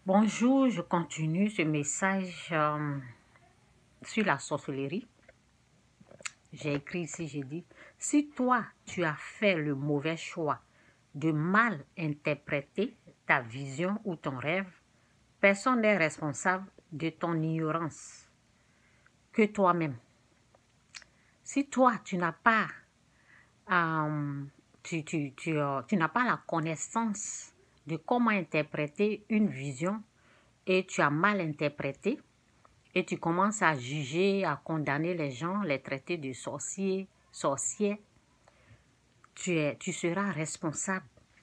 Bonjour, je continue ce message sur la sorcellerie. J'ai écrit ici, j'ai dit, si toi, tu as fait le mauvais choix de mal interpréter ta vision ou ton rêve, personne n'est responsable de ton ignorance que toi-même. Si toi, tu n'as pas, tu n'as pas la connaissance de comment interpréter une vision et tu as mal interprété, et tu commences à juger, à condamner les gens, les traiter de sorciers, sorcières, tu seras responsable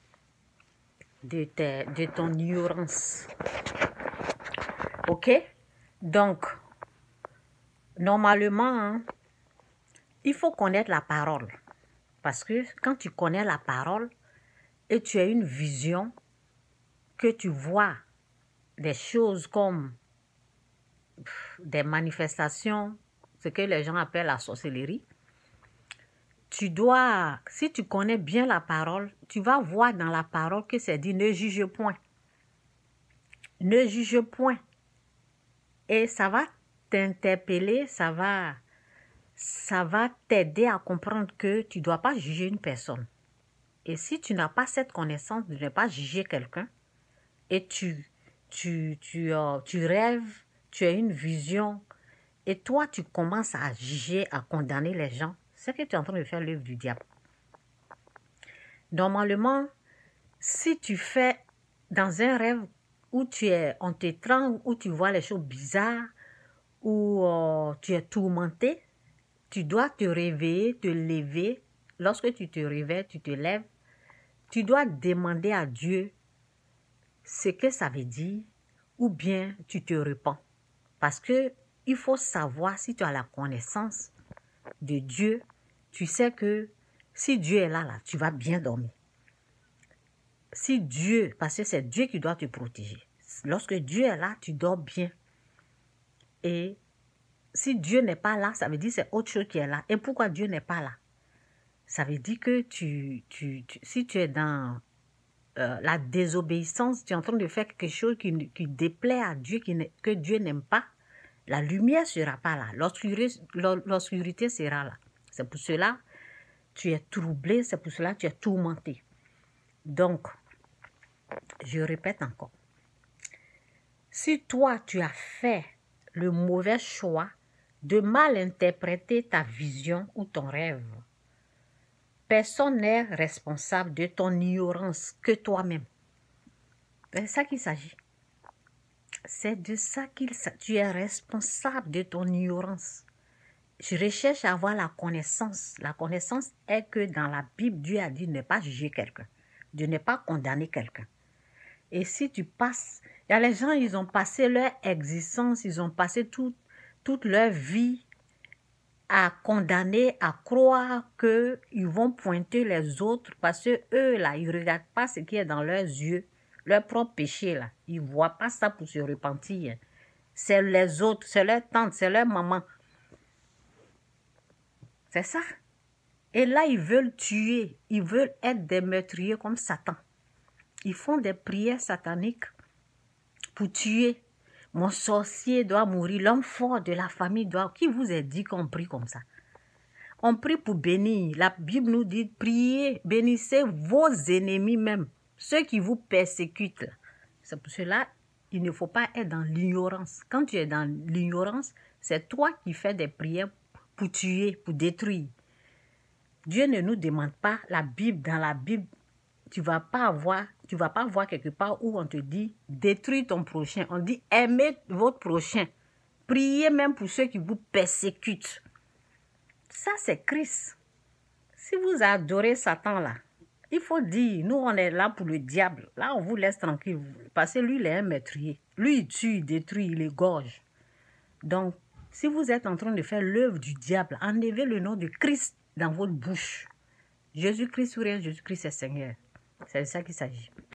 de ton ignorance. Ok? Donc, normalement, il faut connaître la parole. Parce que quand tu connais la parole et tu as une vision, que tu vois des choses comme des manifestations, ce que les gens appellent la sorcellerie, tu dois, si tu connais bien la parole, tu vas voir dans la parole que c'est dit ne juge point. Ne juge point. Et ça va t'interpeller, ça va t'aider à comprendre que tu ne dois pas juger une personne. Et si tu n'as pas cette connaissance de ne pas juger quelqu'un, et tu rêves, tu as une vision, et toi tu commences à juger, à condamner les gens, c'est que tu es en train de faire l'œuvre du diable. Normalement, si tu fais dans un rêve où on t'étrangle, où tu vois les choses bizarres, où tu es tourmenté, tu dois te réveiller, te lever. Lorsque tu te réveilles, tu te lèves, tu dois demander à Dieu ce que ça veut dire ou bien tu te repens. Parce que il faut savoir si tu as la connaissance de Dieu, tu sais que si Dieu est là, tu vas bien dormir. Si Dieu, parce que c'est Dieu qui doit te protéger. Lorsque Dieu est là, tu dors bien. Et si Dieu n'est pas là, ça veut dire que c'est autre chose qui est là. Et pourquoi Dieu n'est pas là? Ça veut dire que si tu es dans la désobéissance, tu es en train de faire quelque chose qui déplaît à Dieu, que Dieu n'aime pas, la lumière ne sera pas là. L'obscurité sera là. C'est pour cela que tu es troublé, c'est pour cela que tu es tourmenté. Donc, je répète encore. Si toi, tu as fait le mauvais choix de mal interpréter ta vision ou ton rêve, personne n'est responsable de ton ignorance que toi-même. C'est ça qu'il s'agit. C'est de ça qu'il s'agit. Tu es responsable de ton ignorance. Je recherche à avoir la connaissance. La connaissance est que dans la Bible, Dieu a dit de ne pas juger quelqu'un, de ne pas condamner quelqu'un. Et si tu passes, il y a les gens, ils ont passé leur existence, ils ont passé toute leur vie à condamner, à croire qu'ils vont pointer les autres parce que eux là, ils ne regardent pas ce qui est dans leurs yeux, leur propre péché là. Ils ne voient pas ça pour se repentir. C'est les autres, c'est leur tante, c'est leur maman. C'est ça. Et là, ils veulent tuer, ils veulent être des meurtriers comme Satan. Ils font des prières sataniques pour tuer. Mon sorcier doit mourir, l'homme fort de la famille doit... Qui vous a dit qu'on prie comme ça? On prie pour bénir. La Bible nous dit, priez, bénissez vos ennemis même, ceux qui vous persécutent. C'est pour cela qu'il ne faut pas être dans l'ignorance. Quand tu es dans l'ignorance, c'est toi qui fais des prières pour tuer, pour détruire. Dieu ne nous demande pas la Bible. Dans la Bible, tu vas pas voir quelque part où on te dit détruis ton prochain. On dit aimez votre prochain. Priez même pour ceux qui vous persécutent. Ça, c'est Christ. Si vous adorez Satan là, il faut dire, nous on est là pour le diable. Là, on vous laisse tranquille. Parce que lui, il est un meurtrier. Lui, il tue, il détruit, il égorge. Donc, si vous êtes en train de faire l'œuvre du diable, enlevez le nom de Christ dans votre bouche. Jésus-Christ ou rien, Jésus-Christ est Seigneur. C'est de ça qu'il s'agit.